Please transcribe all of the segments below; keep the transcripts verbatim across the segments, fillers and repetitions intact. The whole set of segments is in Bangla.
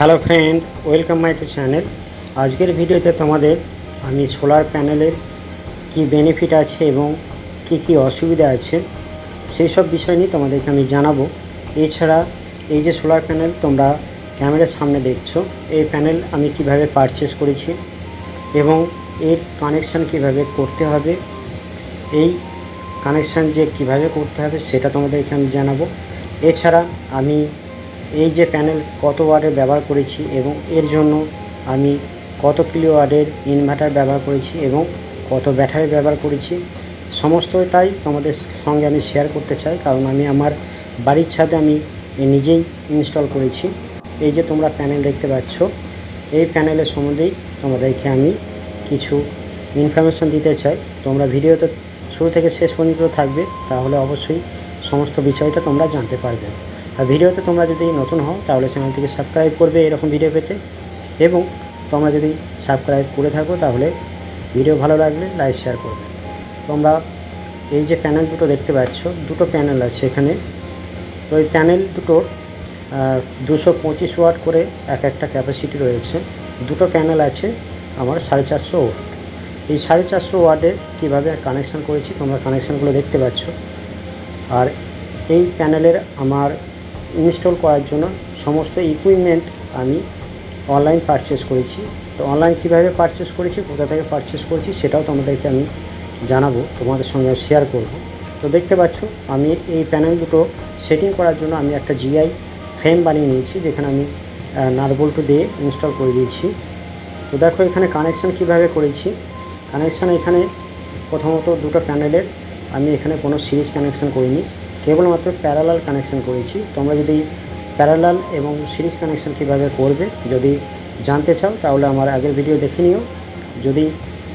Hello friend, welcome my to channel. আজকের ভিডিওতে তোমাদের আমি সোলার প্যানেলের কি বেনিফিট আছে এবং কি কি অসুবিধা আছে সেই সব বিষয় নিয়ে তোমাদেরকে আমি জানাবো। এছাড়া এই যে সোলার প্যানেল তোমরা ক্যামেরার সামনে দেখছো, এই প্যানেল আমি কিভাবে পারচেস করেছি এবং এর কানেকশান কিভাবে করতে হবে, এই কানেকশান যে কিভাবে করতে হবে সেটা তোমাদেরকে আমি জানাবো। এছাড়া আমি এই যে প্যানেল কত ওয়াটের ব্যবহার করেছি এবং এর জন্য আমি কত কিলো ওয়াটের ইনভার্টার ব্যবহার করেছি এবং কত ব্যাটারি ব্যবহার করেছি সমস্তটাই তোমাদের সঙ্গে আমি শেয়ার করতে চাই, কারণ আমি আমার বাড়ির ছাদে আমি নিজেই ইনস্টল করেছি। এই যে তোমরা প্যানেল দেখতে পাচ্ছ, এই প্যানেলের সম্বন্ধেই তোমাদেরকে আমি কিছু ইনফরমেশান দিতে চাই। তোমরা ভিডিওতে শুরু থেকে শেষ পর্যন্ত থাকবে, তাহলে অবশ্যই সমস্ত বিষয়টা তোমরা জানতে পারবে। আর ভিডিওতে তোমরা যদি নতুন হও তাহলে চ্যানেলটিকে সাবস্ক্রাইব করবে এরকম ভিডিও পেতে, এবং তোমরা যদি সাবস্ক্রাইব করে থাকো তাহলে ভিডিও ভালো লাগলে লাইক শেয়ার করবে। তোমরা এই যে প্যানেল দুটো দেখতে পাচ্ছ, দুটো প্যানেল আছে এখানে। তো এই প্যানেল দুটোর দুশো পঁচিশ ওয়াট করে এক একটা ক্যাপাসিটি রয়েছে। দুটো প্যানেল আছে আমার সাড়ে চারশো ওয়াট। এই সাড়ে চারশো ওয়াটে কীভাবে কানেকশান করেছি তোমরা কানেকশানগুলো দেখতে পাচ্ছ। আর এই প্যানেলের আমার ইনস্টল করার জন্য সমস্ত ইকুইপমেন্ট আমি অনলাইন পারচেস করেছি। তো অনলাইন কীভাবে পারচেস করেছি, কোথা থেকে পারচেস করেছি সেটাও তোমাদেরকে আমি জানাবো, তোমাদের সঙ্গে শেয়ার করব। তো দেখতে পাচ্ছ আমি এই প্যানেল দুটো সেটিং করার জন্য আমি একটা জিআই ফ্রেম বানিয়ে নিয়েছি, যেখানে আমি নাট বল্টু দিয়ে ইনস্টল করে দিয়েছি। তো দেখো এখানে কানেকশান কীভাবে করেছি। কানেকশান এখানে প্রথমত দুটো প্যানেলের আমি এখানে কোনো সিরিজ কানেকশান করিনি, কেবলমাত্র প্যারালাল কানেকশান করেছি। তোমরা যদি প্যারালাল এবং সিরিজ কানেকশান কীভাবে করবে যদি জানতে চাও তাহলে আমার আগের ভিডিও দেখে নিও। যদি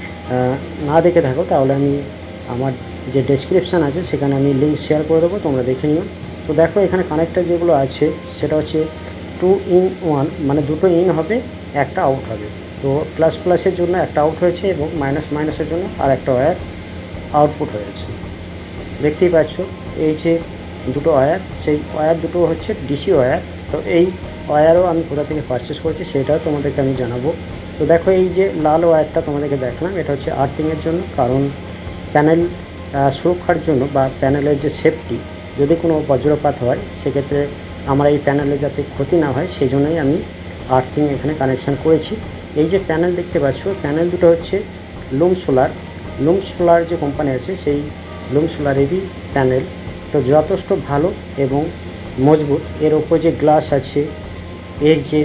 না দেখে থাকো তাহলে আমি আমার যে ডেসক্রিপশান আছে সেখানে আমি লিঙ্ক শেয়ার করে দেবো, তোমরা দেখে নিও। তো দেখো এখানে কানেক্টার যেগুলো আছে সেটা হচ্ছে টু ইন ওয়ান, মানে দুটো ইন হবে একটা আউট হবে। তো প্লাস প্লাসের জন্য একটা আউট হয়েছে এবং মাইনাস মাইনাসের জন্য আর একটা ওয়্যার আউটপুট হয়েছে। দেখতেই পাচ্ছ এই যে দুটো ওয়্যার, সেই ওয়্যার দুটো হচ্ছে ডিসি ওয়্যার। তো এই ওয়্যারও আমি কোথা থেকে পারচেস করেছি সেটাও তোমাদেরকে আমি জানাবো। তো দেখো এই যে লাল ওয়্যারটা তোমাদেরকে দেখালাম, এটা হচ্ছে আর্থিংয়ের জন্য, কারণ প্যানেল সুরক্ষার জন্য বা প্যানেলের যে সেফটি, যদি কোনো বজ্রপাত হয় সেক্ষেত্রে আমার এই প্যানেলে যাতে ক্ষতি না হয় সেই জন্যই আমি আর্থিং এখানে কানেকশান করেছি। এই যে প্যানেল দেখতে পাচ্ছ, প্যানেল দুটো হচ্ছে লুম সোলার। লুম সোলার যে কোম্পানি আছে সেই লুম সোলারেরই প্যানেল। তো যথেষ্ট ভালো এবং মজবুত। এর ওপর যে গ্লাস আছে, এর যে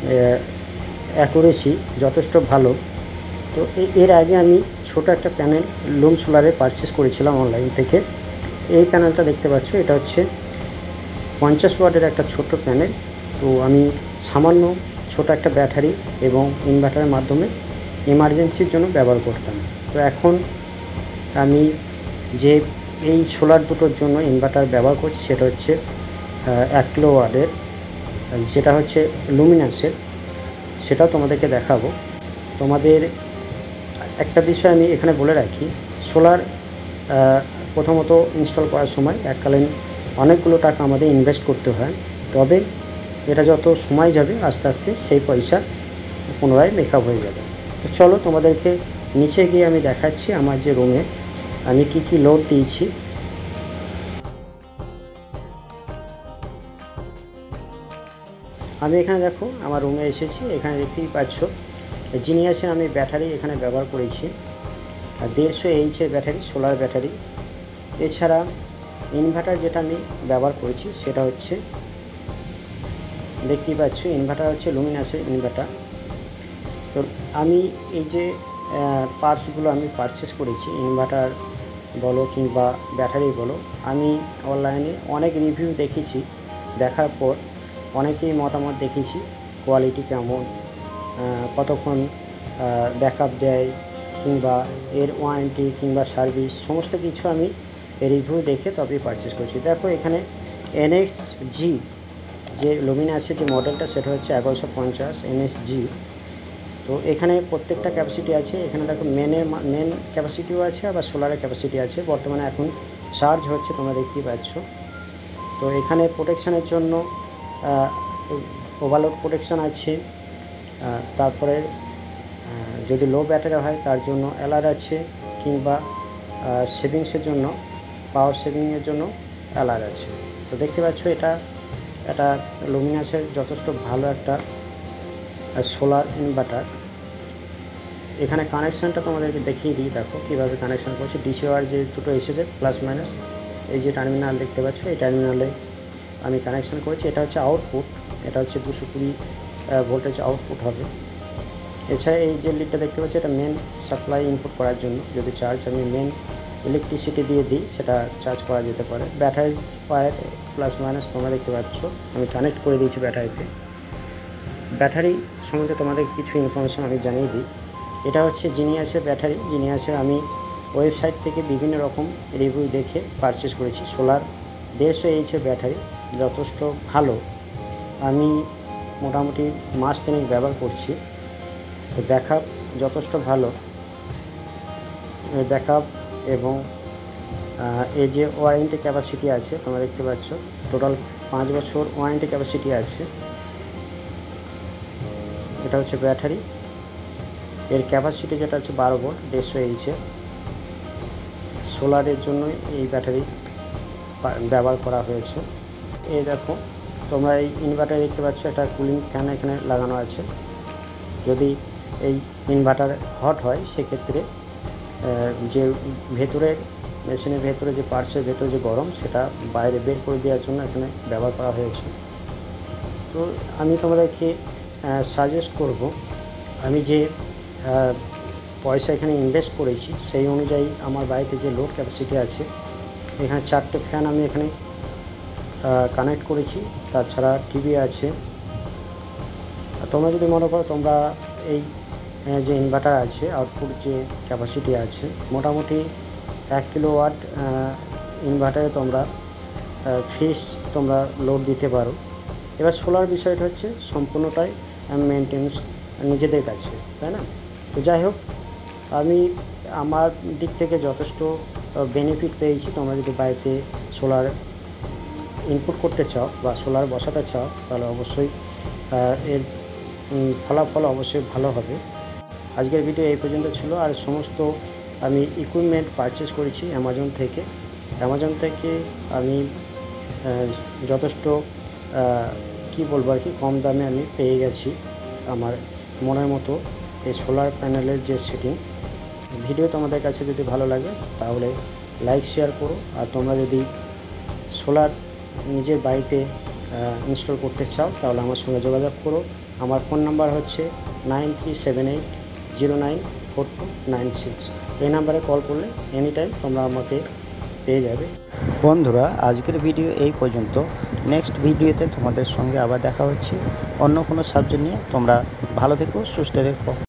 অ্যাকুরেসি যথেষ্ট ভালো। তো এর আগে আমি ছোট একটা প্যানেল লুম সোলারে পারচেস করেছিলাম অনলাইন থেকে। এই প্যানেলটা দেখতে পাচ্ছ, এটা হচ্ছে পঞ্চাশ ওয়াটের একটা ছোট্ট প্যানেল। তো আমি সামান্য ছোট একটা ব্যাটারি এবং ইনভার্টারের মাধ্যমে এমার্জেন্সির জন্য ব্যবহার করতাম। তো এখন আমি যে এই সোলার দুটোর জন্য ইনভার্টার ব্যবহার করছি সেটা হচ্ছে এক কিলো ওয়াটের, যেটা হচ্ছে লুমিনাসের, সেটাও তোমাদেরকে দেখাবো। তোমাদের একটা বিষয় আমি এখানে বলে রাখি, সোলার প্রথমত ইনস্টল করার সময় এককালীন অনেকগুলো টাকা আমাদের ইনভেস্ট করতে হয়, তবে এটা যত সময় যাবে আস্তে আস্তে সেই পয়সা পুনরায় মেকআপ হয়ে যাবে। তো চলো তোমাদেরকে নিচে গিয়ে আমি দেখাচ্ছি আমার যে রুমে আমি কি কি লোড দিয়েছি। আমি এখানে দেখো আমার রুমে এসেছি, এখানে দেখতেই পাচ্ছ জিনিয়াসের আমি ব্যাটারি এখানে ব্যবহার করেছি, দেড়শো এইচের ব্যাটারি, সোলার ব্যাটারি। এছাড়া ইনভার্টার যেটা আমি ব্যবহার করেছি সেটা হচ্ছে দেখতেই পাচ্ছ, ইনভার্টার হচ্ছে লুমিনাসের ইনভার্টার। তো আমি এই যে পার্টসগুলো আমি পারচেস করেছি, ইনভার্টার বলো কিংবা ব্যাটারি বলো, আমি অনলাইনে অনেক রিভিউ দেখেছি, দেখার পর অনেকেই মতামত দেখেছি কোয়ালিটি কেমন, কতক্ষণ ব্যাকআপ দেয় কিংবা এর ওয়ারেন্টি কিংবা সার্ভিস সমস্ত কিছু আমি রিভিউ দেখে তবেই পারচেস করেছি। দেখো এখানে এনএক্স জি যে লুমিনাসের যে মডেলটা সেটা হচ্ছে এগারোশো পঞ্চাশ এনএক্স জি। তো এখানে প্রত্যেকটা ক্যাপাসিটি আছে, এখানে দেখো মেনের মেন ক্যাপাসিটিও আছে আবার সোলারের ক্যাপাসিটি আছে। বর্তমানে এখন চার্জ হচ্ছে, তোমরা দেখতেই পাচ্ছ। তো এখানে প্রোটেকশানের জন্য ওভারলোড প্রোটেকশন আছে। তারপরে যদি লো ব্যাটারি হয় তার জন্য অ্যালার্ট আছে, কিংবা সেভিংসের জন্য, পাওয়ার সেভিংয়ের জন্য অ্যালার্ট আছে। তো দেখতে পাচ্ছ এটা এটা লুমিনাসের যথেষ্ট ভালো একটা সোলার ইনভার্টার। এখানে কানেকশানটা তোমাদেরকে দেখিয়ে দিই, দেখো কীভাবে কানেকশান করছি। ডিসি ওয়্যার যে দুটো এসেছে প্লাস মাইনাস, এই যে টার্মিনাল দেখতে পাচ্ছ, এই টার্মিনালে আমি কানেকশান করেছি। এটা হচ্ছে আউটপুট, এটা হচ্ছে দুশো কুড়ি ভোল্টেজ আউটপুট হবে। এছাড়া এই যে লিডটা দেখতে পাচ্ছি, এটা মেন সাপ্লাই ইনপুট করার জন্য। যদি চার্জ আমি মেন ইলেকট্রিসিটি দিয়ে দিই সেটা চার্জ করা যেতে পারে। ব্যাটারি ওয়্যার প্লাস মাইনাস তোমরা দেখতে পাচ্ছ, আমি কানেক্ট করে দিয়েছি ব্যাটারিতে। ব্যাটারি সম্বন্ধে তোমাদের কিছু ইনফরমেশান আমি জানিয়ে দিই। এটা হচ্ছে জিনিয়াসের ব্যাটারি। জিনিয়াসের আমি ওয়েবসাইট থেকে বিভিন্ন রকম রিভিউ দেখে পারচেস করেছি। সোলার দেড়শো এইচের ব্যাটারি যথেষ্ট ভালো। আমি মোটামুটি মাস তিনেক ব্যবহার করছি। তো ব্যাকআপ যথেষ্ট ভালো, ব্যাকআপ এবং এই যে ওয়ারেন্টি ক্যাপাসিটি আছে তোমরা দেখতে পাচ্ছ, টোটাল পাঁচ বছর ওয়ারেন্টি ক্যাপাসিটি আছে। এটা হচ্ছে ব্যাটারি, এর ক্যাপাসিটি যেটা আছে বারো ভোল্ট দেড়শো এইচে। সোলারের জন্য এই ব্যাটারি ব্যবহার করা হয়েছে। এই দেখো তোমরা এই ইনভার্টার দেখতে পাচ্ছ, একটা কুলিং ফ্যান এখানে লাগানো আছে। যদি এই ইনভার্টার হট হয় সেক্ষেত্রে যে ভেতরের মেশিনের ভেতরে যে পার্টসের ভেতরে যে গরম সেটা বাইরে বের করে দেওয়ার জন্য এখানে ব্যবহার করা হয়েছে। তো আমি তোমাদেরকে সাজেস্ট করব, আমি যে পয়সা এখানে ইনভেস্ট করেছি সেই অনুযায়ী আমার বাড়িতে যে লোড ক্যাপাসিটি আছে, এখানে চারটে ফ্যান আমি এখানে কানেক্ট করেছি। তাছাড়া টিভি আছে। তোমরা যদি মনে করো তোমরা এই যে ইনভার্টার আছে, আউটপুট যে ক্যাপাসিটি আছে মোটামুটি এক কিলো ওয়াট ইনভার্টারে তোমরা ফ্রিজ তোমরা লোড দিতে পারো। এবার সোলার বিষয়টা হচ্ছে সম্পূর্ণটাই মেনটেন্স নিজেদের কাছে, তাই না? তো যাই হোক, আমি আমার দিক থেকে যথেষ্ট বেনিফিট পেয়েছি। তোমরা যদি বাড়িতে সোলার ইনপুট করতে চাও বা সোলার বসাতে চাও তাহলে অবশ্যই এর ফলাফল অবশ্যই ভালো হবে। আজকের ভিডিও এই পর্যন্ত ছিল। আর সমস্ত আমি ইকুইপমেন্ট পারচেস করেছি অ্যামাজন থেকে। অ্যামাজন থেকে আমি যথেষ্ট কি বলবো আর কি কম দামে আমি পেয়ে গেছি আমার মনের মতো এই সোলার প্যানেলের যে সেটিং। ভিডিও তোমাদের কাছে যদি ভালো লাগে তাহলে লাইক শেয়ার করো। আর তোমরা যদি সোলার নিজের বাড়িতে ইনস্টল করতে চাও তাহলে আমার সঙ্গে যোগাযোগ করো। আমার ফোন নাম্বার হচ্ছে nine three seven eight zero nine four two nine six. এই নাম্বারে কল করলে এনি টাইম তোমরা আমাকে পেয়ে যাবে। বন্ধুরা, আজকের ভিডিও এই পর্যন্ত। নেক্সট ভিডিওতে তোমাদের সঙ্গে আবার দেখা হচ্ছে অন্য কোনো সাবজেক্ট নিয়ে। তোমরা ভালো থেকো, সুস্থ থেকো।